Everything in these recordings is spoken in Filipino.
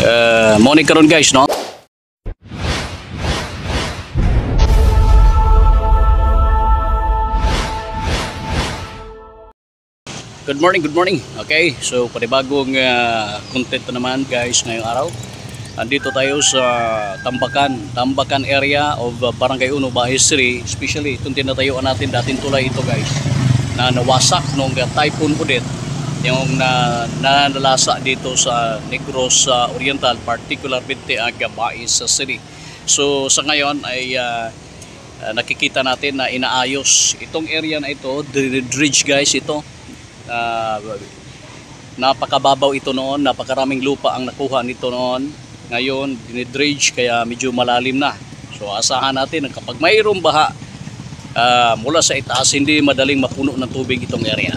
Mo ni karon guys, no? Good morning. Okay, so panibagong content na naman guys ngayong araw. Andito tayo sa Tambakan area of Barangay Uno, Bahis 3. Especially itong tinatayuan natin, dating tulay ito guys, na nawasak nung Typhoon Odette, yung nalasa dito sa Negros Oriental, particularmente ang Bahis City. So sa ngayon ay nakikita natin na inaayos itong area na ito, dredge guys ito. Napakababaw ito noon, napakaraming lupa ang nakuha nito noon. Ngayon dinidredge kaya medyo malalim na. So asahan natin na kapag mayroong baha mula sa itaas, hindi madaling mapuno ng tubig itong area.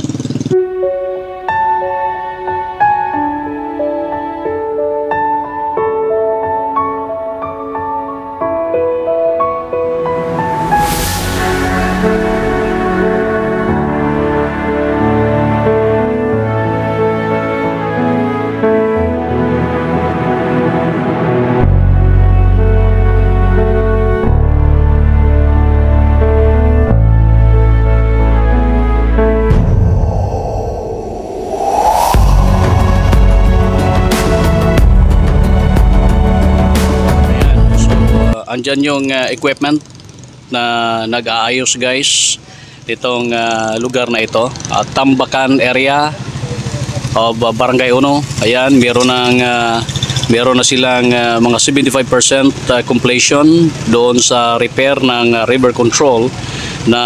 Andyan yung equipment na nag-aayos guys ditong lugar na ito, Tambakan area of Barangay Uno. Ayan, meron na silang mga 75% completion doon sa repair ng river control na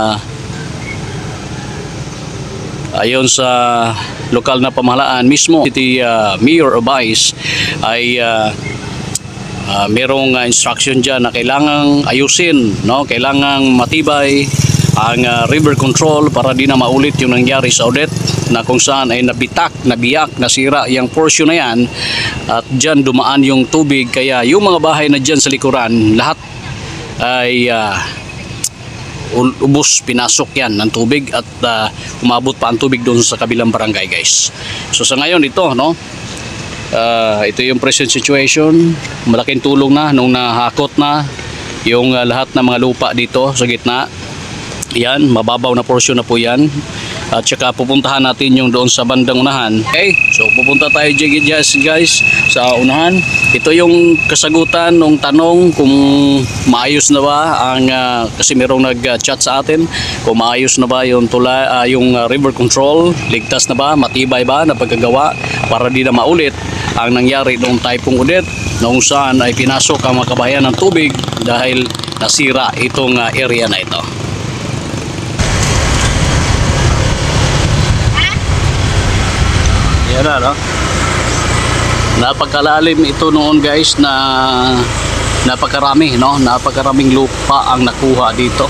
ayon sa lokal na pamahalaan mismo. City Mayor of Bahis ay merong instruction dyan na kailangang ayusin, no? Kailangang matibay ang river control para di na maulit yung nangyari sa Odette, na kung saan ay nabiyak, nasira yung portion na yan at dyan dumaan yung tubig, kaya yung mga bahay na dyan sa likuran lahat ay ubos, pinasok yan ng tubig at umabot pa ang tubig doon sa kabilang barangay guys. So sa ngayon ito, no? Ito yung present situation. Malaking tulong na nung nahakot na yung lahat ng mga lupa dito sa gitna. Yan, mababaw na portion na po yan. At saka pupuntahan natin yung doon sa bandang unahan. Okay, so pupunta tayo guys sa unahan. Ito yung kasagutan ng tanong kung maayos na ba ang kasi merong nag-chat sa atin kung maayos na ba yung yung river control, ligtas na ba, matibay ba na pagkagawa para di na maulit ang nangyari noong Typhoon Odette, noong saan ay pinasok ang mga kabahayan ng tubig dahil nasira itong area na ito. Yan na, no? Napakalalim ito noon guys, na napakarami, no? Napakaraming lupa ang nakuha dito.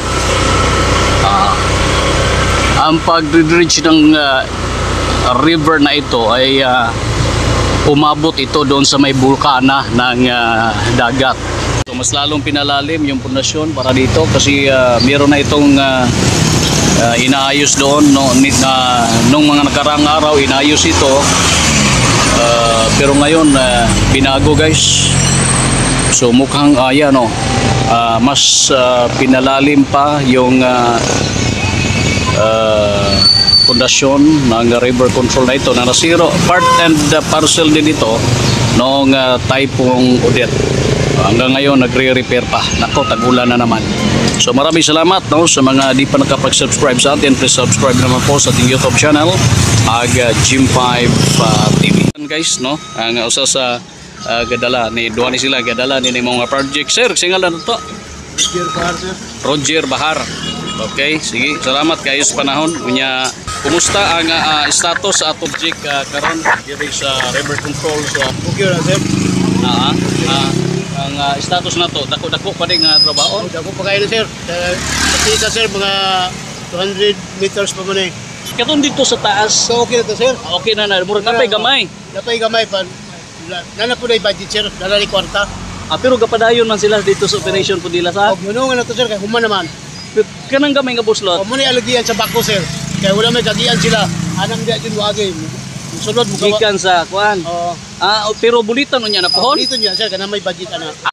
Ang pag-dredge ng river na ito ay umabot ito doon sa may bulkana ng dagat. So mas lalong pinalalim yung pundasyon para dito kasi meron na itong inaayos doon nung mga nakarang araw, inaayos ito. Pero ngayon binago guys. So mukhang mas pinalalim pa yung pundasyon ng river control na ito na nasiro. Part and parcel din ito noong Typhoon Odette. Hanggang ngayon nagre-repair pa. Nako, tagulan na naman. So maraming salamat, no, sa mga di pa nakapag-subscribe sa atin. Please subscribe naman po sa ating YouTube channel, Jim 5 TV. Guys, no, ang usa sa gadala ni duha ni sila gadala ni mga project. Sir, singalan to? Roger Bahar. Okay, sige. Salamat kayo sa panahon. Unya, kumusta ang status sa object karon diri sa river control sa okay ra sir? Ang status na to, dako pa din nga trabaho. Dako pa kayo sir. Kita sir mga 200 meters pa man eh. Katon dito sa taas. So okay na to sir? Okay na na. Murag napay gamay. Napay gamay pa. Nana po na budget sir. Nana ni kwarta. Pero gapadayon man sila dito sa operation po nila sa. Gunungan na to sir kay human naman. Kanang gamay nga buslot. Muna alagian sa bako sir. Kaya wala may kagian sila. Anang diya dyan wagay. Sulod mo gawa. Gikan sa kuan. Oo. Pero bulitan unya na pohon. Dito niya sir, kana may budget ana.